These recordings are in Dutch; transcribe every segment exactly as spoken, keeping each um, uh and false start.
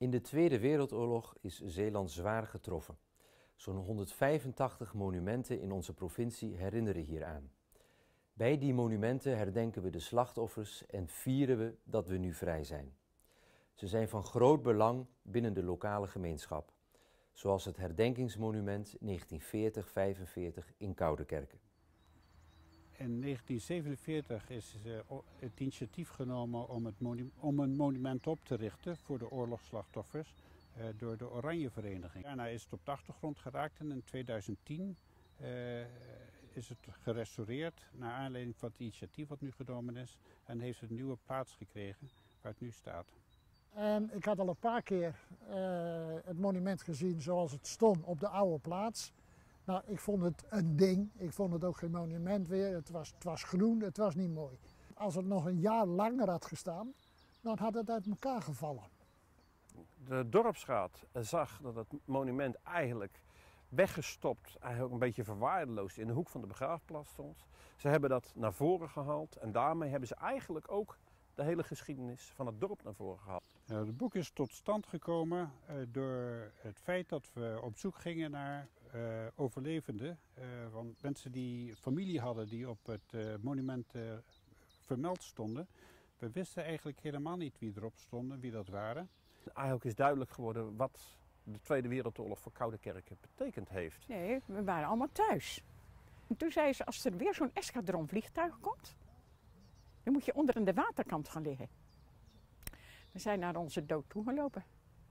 In de Tweede Wereldoorlog is Zeeland zwaar getroffen. Zo'n honderdvijfentachtig monumenten in onze provincie herinneren hieraan. Bij die monumenten herdenken we de slachtoffers en vieren we dat we nu vrij zijn. Ze zijn van groot belang binnen de lokale gemeenschap, zoals het herdenkingsmonument negentien veertig vijfenveertig in Koudekerke. In negentien zevenenveertig is uh, het initiatief genomen om, het om een monument op te richten voor de oorlogsslachtoffers uh, door de Oranje Vereniging. Daarna is het op de achtergrond geraakt en in tweeduizend tien uh, is het gerestaureerd naar aanleiding van het initiatief wat nu genomen is en heeft het een nieuwe plaats gekregen waar het nu staat. En ik had al een paar keer uh, het monument gezien zoals het stond op de oude plaats. Nou, ik vond het een ding. Ik vond het ook geen monument weer. Het was, het was groen, het was niet mooi. Als het nog een jaar langer had gestaan, dan had het uit elkaar gevallen. De dorpsraad zag dat het monument eigenlijk weggestopt, eigenlijk een beetje verwaarloosd in de hoek van de begraafplaats stond. Ze hebben dat naar voren gehaald en daarmee hebben ze eigenlijk ook de hele geschiedenis van het dorp naar voren gehaald. Nou, het boek is tot stand gekomen uh, door het feit dat we op zoek gingen naar uh, overlevenden. Uh, want mensen die familie hadden die op het uh, monument uh, vermeld stonden. We wisten eigenlijk helemaal niet wie erop stonden, wie dat waren. Eigenlijk is duidelijk geworden wat de Tweede Wereldoorlog voor Koudekerke betekend heeft. Nee, we waren allemaal thuis. En toen zei ze, als er weer zo'n eskadron vliegtuig komt, dan moet je onder aan de waterkant gaan liggen. We zijn naar onze dood toegelopen.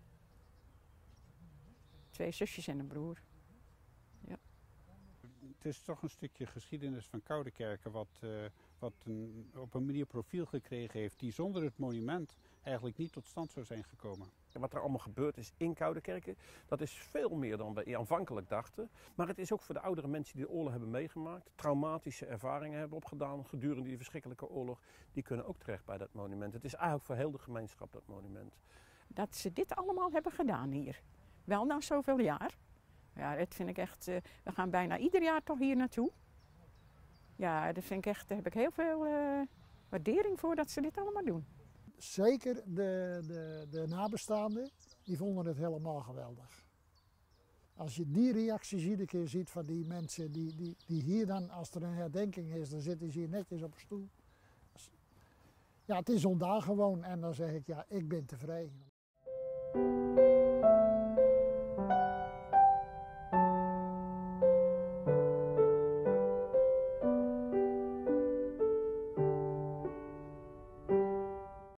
Twee zusjes en een broer. Ja. Het is toch een stukje geschiedenis van Koudekerke wat, uh, wat een, op een manier profiel gekregen heeft die zonder het monument eigenlijk niet tot stand zou zijn gekomen. En wat er allemaal gebeurd is in Koudekerke, dat is veel meer dan we aanvankelijk dachten. Maar het is ook voor de oudere mensen die de oorlog hebben meegemaakt, traumatische ervaringen hebben opgedaan gedurende die verschrikkelijke oorlog, die kunnen ook terecht bij dat monument. Het is eigenlijk voor heel de gemeenschap dat monument. Dat ze dit allemaal hebben gedaan hier, wel na zoveel jaar. Ja, dat vind ik echt, uh, we gaan bijna ieder jaar toch hier naartoe. Ja, dat vind ik echt, daar heb ik heel veel uh, waardering voor dat ze dit allemaal doen. Zeker de, de, de nabestaanden, die vonden het helemaal geweldig. Als je die reactie iedere keer ziet van die mensen die, die, die hier dan, als er een herdenking is, dan zitten ze hier netjes op een stoel. Ja, het is ondaar gewoon en dan zeg ik, ja, ik ben tevreden.